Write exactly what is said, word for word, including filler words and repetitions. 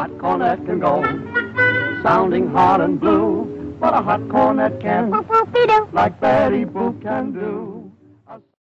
hot cornet can go, sounding hard and blue, what a hot cornet can, like Betty Boop can do.